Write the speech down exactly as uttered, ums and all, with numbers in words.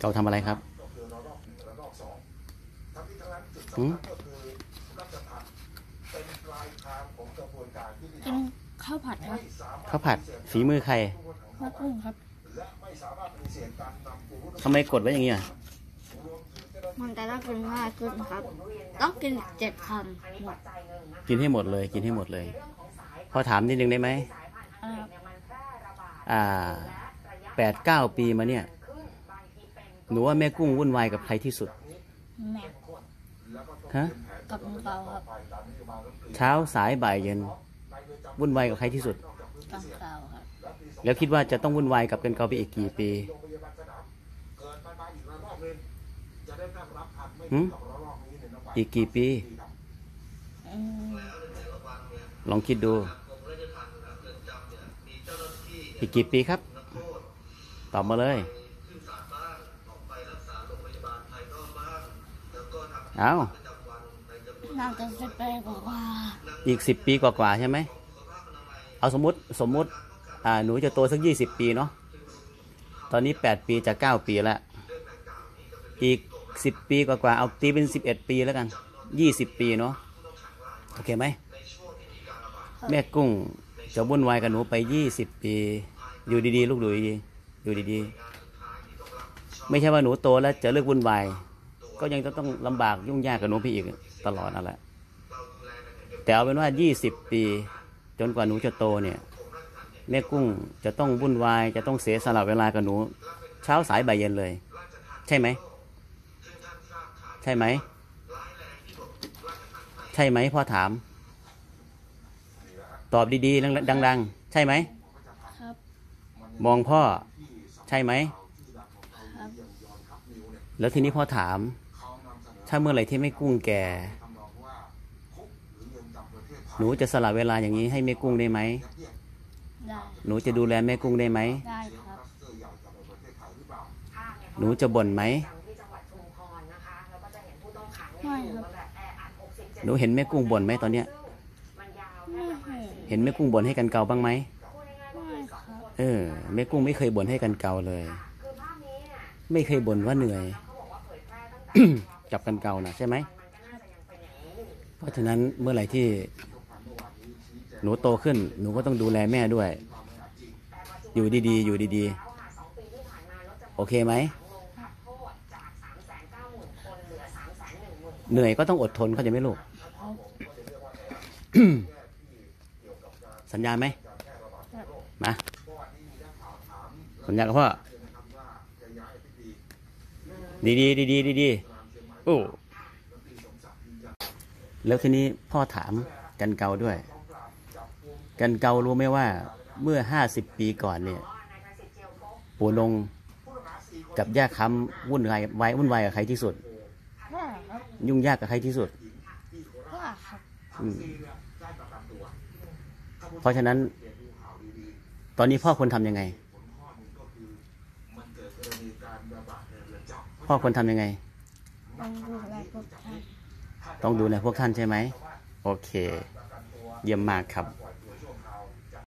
เราทำอะไรครับอืมกินข้าวผัดครับข้าวผัดฝีมือใครแม่กุ้งครับทำไมกดไว้อย่างนี้อ่ะมันจะได้กินง่ายขึ้นครับต้องกินเจ็ดคำหมดกินให้หมดเลยกินให้หมดเลยพอถามนิดนึงได้ไหมอ่าแปดเก้าปีมาเนี่ยหนูว่าแม่กุ้งวุ่นวายกับใครที่สุดแม่ฮะกับลุงเกาครับเช้าสายบ่ายเย็นวุ่นวายกับใครที่สุดกังเกาครับแล้วคิดว่าจะต้องวุ่นวายกับกันเกาไปอีกกี่ปีหืมอีกกี่ปีลองคิดดูอีกกี่ปีครับตอบมาเลยเอาน่าจะสิบปีกว่าอีกสิบปีกว่าๆใช่ไหมเอาสมมุติสมมุติอ่าหนูจะโตสักยี่สิบปีเนาะตอนนี้แปดปีจะเก้าปีแล้วอีกสิบปีกว่าๆเอาตีเป็นสิบเอ็ดปีแล้วกันยี่สิบปีเนาะโอเคไหมแม่กุ้งจะวุ่นวายกับหนูไปยี่สิบปีอยู่ดีๆลูกดูดีๆอยู่ดีๆไม่ใช่ว่าหนูโตแล้วจะเลิกวุ่นวายก็ยังจะต้องลำบากยุ่งยากกับหนูไปอีกตลอดนั่นแหละแต่เอาเป็นว่ายี่สิบปีจนกว่าหนูจะโตเนี่ยแม่กุ้งจะต้องวุ่นวายจะต้องเสียสละเวลากับหนูเช้าสายบ่ายเย็นเลยใช่ไหมใช่ไหมใช่ไหมพ่อถามตอบดีๆดังๆใช่ไหมครับมองพ่อใช่ไหมครับแล้วทีนี้พ่อถามถ้าเมื่อไหร่ที่แม่กุ้งแก่หนูจะสละเวลาอย่างนี้ให้แม่กุ้งได้ไหมได้หนูจะดูแลแม่กุ้งได้ไหมได้ครับหนูจะบ่นไหมไม่ครับหนูเห็นแม่กุ้งบ่นไหมตอนเนี้ยไม่เห็นเห็นแม่กุ้งบ่นให้กันเกาบ้างไหมไม่ครับเออแม่กุ้งไม่เคยบ่นให้กันเกาเลยไม่เคยบ่นว่าเหนื่อย จับกันเกานะใช่ไหมเพราะฉะนั้นเมื่อไหร่ที่หนูโตขึ้นหนูก็ต้องดูแลแม่ด้วยอยู่ดีๆอยู่ดีๆโอเคไหมเหนื่อยก็ต้องอดทนเข้าใจไหมลูก สัญญาไหมมาสัญญากับพ่อดีดีดีดีดีดีโอ้แล้วทีนี้พ่อถามกันเกาด้วยกันเการู้ไหมว่าเมื่อห้าสิบปีก่อนเนี่ยปู่นงกับย่าคำวุ่นวายไว้วุ่นวายกับใครที่สุดยุ่งยากกับใครที่สุดเพราะฉะนั้นตอนนี้พ่อควรทำยังไงพ่อควรทำยังไงต้องดูแลพวกท่านต้องดูแลพวกท่านใช่ไหมโอเคเยี่ยมมากครับ